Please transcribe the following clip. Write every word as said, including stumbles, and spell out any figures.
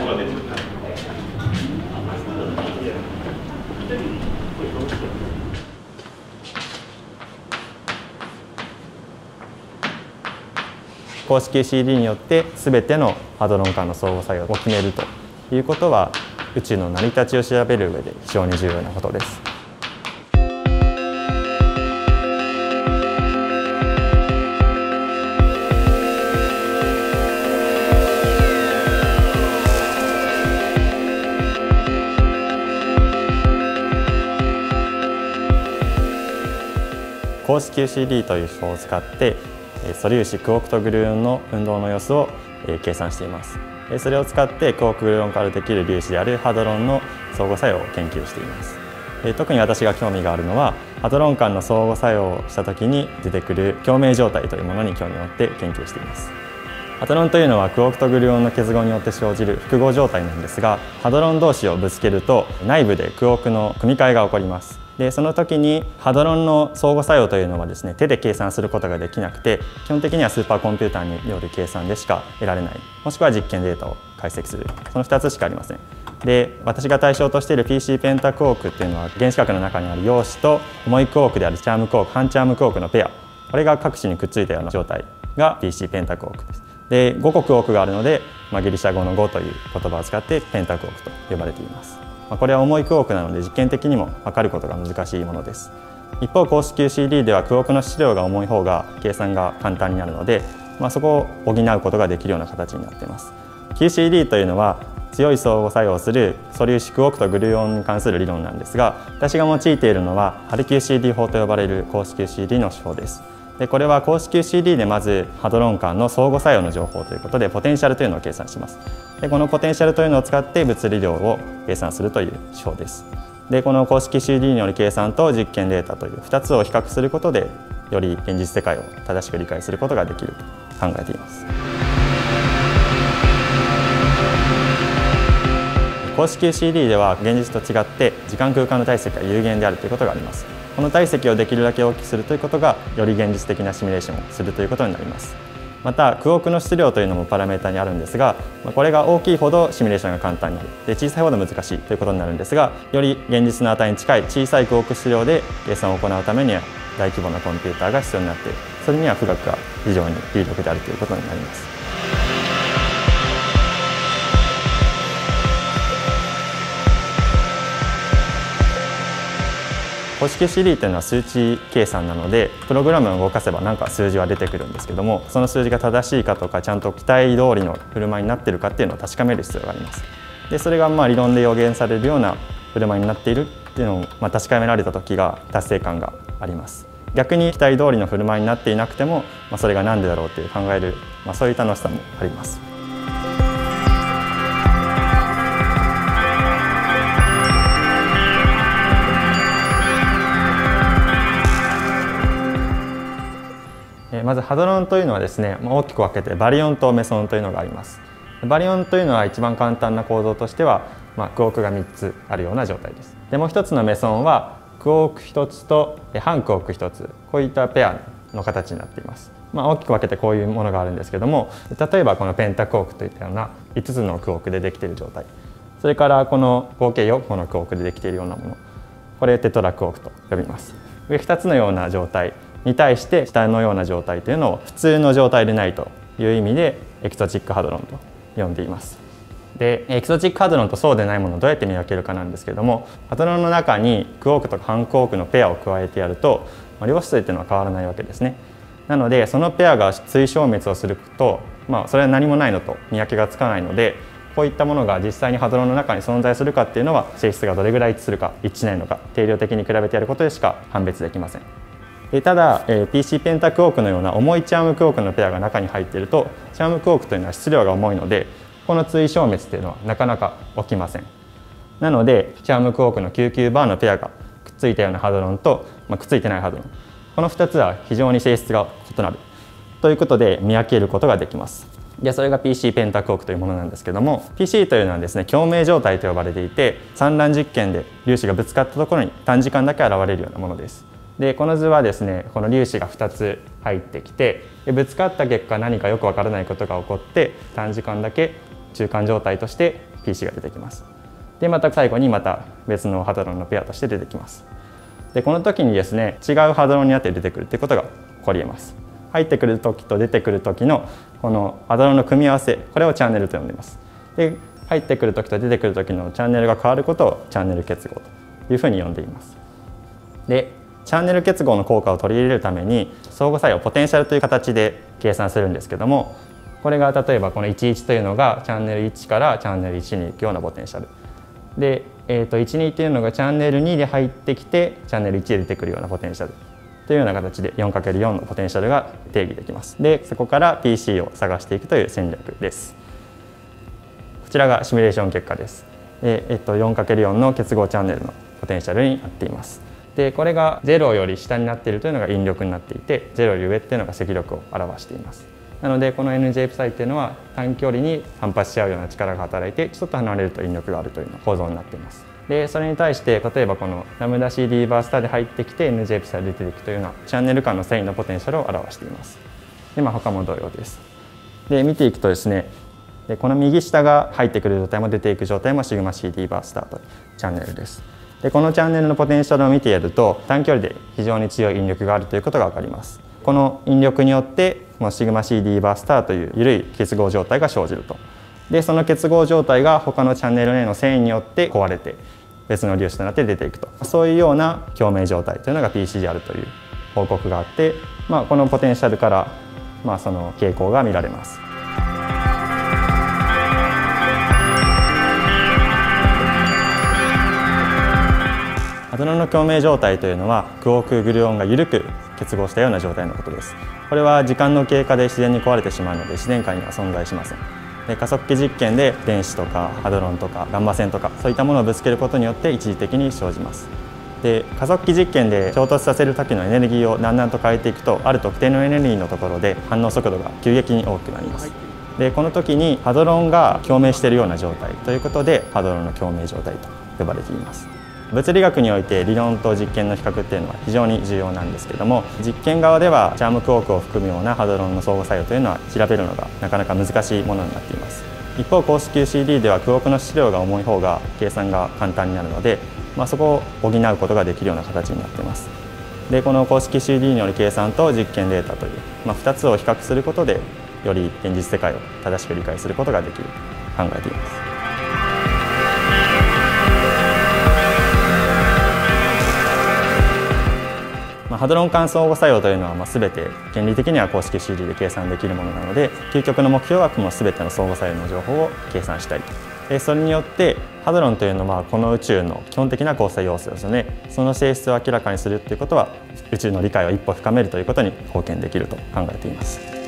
公式 シーディー によって全てのハドロン間の相互作用を決めるということは、宇宙の成り立ちを調べる上で非常に重要なことです。公式 シーディー という表を使って素粒子クオークとグルーオンの運動の様子を計算しています。それを使ってクオークグルーオンからできる粒子であるハドロンの相互作用を研究しています。特に私が興味があるのは、ハドロン間の相互作用をした時に出てくる共鳴状態というものに興味を持って研究しています。ハドロンというのはクオークとグルーオンの結合によって生じる複合状態なんですが、ハドロン同士をぶつけると内部でクオークの組み換えが起こります。でその時にハドロンの相互作用というのはですね、手で計算することができなくて、基本的にはスーパーコンピューターによる計算でしか得られない、もしくは実験データを解析する、そのふたつしかありません。で私が対象としている ピーシー ペンタクオークっていうのは、原子核の中にある陽子と重いクオークであるチャームクオーク、反チャームクオークのペア、これが各地にくっついたような状態が ピーシー ペンタクオークです。でごこクオークがあるので、まあ、ギリシャ語のごという言葉を使ってペンタクオークと呼ばれています。これは重いクオークなので実験的にも測ることが難しいものです。一方公式 シーディー ではクオークの質量が重い方が計算が簡単になるので、まあ、そこを補うことができるような形になっています。キューシーディー というのは強い相互作用をする素粒子クオークとグルーオンに関する理論なんですが、私が用いているのはハル キューシーディー 法と呼ばれる公式 シーディー の手法です。でこれは公式 シーディー でまずハドロン間の相互作用の情報ということでポテンシャルというのを計算します。でこのポテンシャルというのを使って物理量を計算するという手法です。でこの公式 シーディー による計算と実験データというふたつを比較することで、より現実世界を正しく理解することができると考えています。公式 シーディー では現実と違って時間空間の体積が有限であるということがあります。この体積をできるだけ大きくするということが、より現実的なシミュレーションをするということになります。またクオークの質量というのもパラメータにあるんですが、これが大きいほどシミュレーションが簡単になる、で小さいほど難しいということになるんですが、より現実の値に近い小さいクオーク質量で計算を行うためには大規模なコンピューターが必要になって、それには富岳が非常に有力であるということになります。公式 シーディー というのは数値計算なので、プログラムを動かせば何か数字は出てくるんですけども、その数字が正しいかとか、ちゃんと期待通りの振る舞いになっているかっていうのを確かめる必要があります。でそれがまあ理論で予言されるような振る舞いになっているっていうのをまあ確かめられた時が達成感があります。逆に期待通りの振る舞いになっていなくても、まあ、それが何でだろうという考える、まあ、そういう楽しさもあります。まずハドロンというのはですね、大きく分けてバリオンとメソンというのがあります。バリオンというのは一番簡単な構造としては、まあ、クオークがみっつあるような状態です。でもう一つのメソンはクオークひとつと反クオークひとつ、こういったペアの形になっています。まあ、大きく分けてこういうものがあるんですけども、例えばこのペンタクオークといったようないつつのクオークでできている状態、それからこの合計よんこのクオークでできているようなもの、これテトラクオークと呼びます。上ふたつのような状態に対して下のような状態というのを普通の状態でないという意味でエキゾチックハドロンと呼んでいます。でエキゾチックハドロンとそうでないものをどうやって見分けるかなんですけども、ハドロンの中にクオークとか反クオークのペアを加えてやると、まあ、量子数っていうのは変わらないわけですね。なのでそのペアが対消滅をすると、まあ、それは何もないのと見分けがつかないので、こういったものが実際にハドロンの中に存在するかっていうのは、性質がどれぐらい一致するか一致しないのか定量的に比べてやることでしか判別できません。ただ ピーシー ペンタクオークのような重いチャームクオークのペアが中に入っていると、チャームクオークというのは質量が重いので、この対消滅というのはなかなか起きません。なのでチャームクオークのきゅうじゅうきゅうバーのペアがくっついたようなハドロンと、まあ、くっついてないハドロン、このふたつは非常に性質が異なるということで見分けることができます。でそれが ピーシー ペンタクオークというものなんですけども、 ピーシー というのはですね、共鳴状態と呼ばれていて、産卵実験で粒子がぶつかったところに短時間だけ現れるようなものです。でこの図はですね、この粒子がふたつ入ってきて、でぶつかった結果何かよくわからないことが起こって、短時間だけ中間状態としてピーシー が出てきます。でまた最後にまた別のハドロンのペアとして出てきます。でこの時にですね、違うハドロンになって出てくるということが起こり得ます。入ってくる時と出てくる時のこのハドロンの組み合わせ、これをチャンネルと呼んでいます。で入ってくる時と出てくる時のチャンネルが変わることをチャンネル結合というふうに呼んでいます。でチャンネル結合の効果を取り入れるために相互作用ポテンシャルという形で計算するんですけども、これが例えばこのいちいちというのがチャンネルいちからチャンネルいちに行くようなポテンシャルで、えー、といちにというのがチャンネルにで入ってきてチャンネルいちで出てくるようなポテンシャルというような形で よんかけるよん のポテンシャルが定義できます。でそこから ピーシー を探していくという戦略です。こちらがシミュレーション結果です。で、えっと、よんかけるよん の結合チャンネルのポテンシャルになっています。でこれがゼロより下になっているというのが引力になっていて、ゼロより上っていうのが積力を表しています。なのでこの エヌジェイ プサイっていうのは短距離に反発し合うような力が働いてちょっと離れると引力があるというような構造になっています。でそれに対して例えばこのラムダ シーディー バースターで入ってきて エヌジェイ プサイで出ていくというようなチャンネル間の遷移のポテンシャルを表しています。で、まあ、他も同様です。で見ていくとですね、でこの右下が入ってくる状態も出ていく状態もシグマ シーディー バースターというチャンネルです。でこのチャンネルのポテンシャルを見ていると短距離で非常に強い引力があるということが分かります。この引力によってこのシグマ シーディー バースターという緩い結合状態が生じると。でその結合状態が他のチャンネルへの遷移によって壊れて別の粒子となって出ていくと、そういうような共鳴状態というのが ピーシー であるという報告があって、まあ、このポテンシャルから、まあ、その傾向が見られます。ハドロンの共鳴状態というのはクオークグルオンが緩く結合したような状態のことです。これは時間の経過で自然に壊れてしまうので自然界には存在しません。で加速器実験で電子とかハドロンとかガンマ線とかそういったものをぶつけることによって一時的に生じます。で加速器実験で衝突させる時のエネルギーをだんだんと変えていくとある特定のエネルギーのところで反応速度が急激に大きくなります。でこの時にハドロンが共鳴しているような状態ということでハドロンの共鳴状態と呼ばれています。物理学において理論と実験の比較っていうのは非常に重要なんですけども、実験側ではチャームクオークを含むようなハドロンの相互作用というのは調べるのがなかなか難しいものになっています。一方公式 キューシーディー ではクオークの質量が重い方が計算が簡単になるので、まあ、そこを補うことができるような形になっています。でこの公式 シーディー による計算と実験データという、まあ、ふたつを比較することでより現実世界を正しく理解することができると考えています。まあ、ハドロン間相互作用というのはまあ全て原理的には公式 シーディー で計算できるものなので、究極の目標はこの全ての相互作用の情報を計算したいと。でそれによってハドロンというのはこの宇宙の基本的な構成要素ですよね。その性質を明らかにするということは宇宙の理解を一歩深めるということに貢献できると考えています。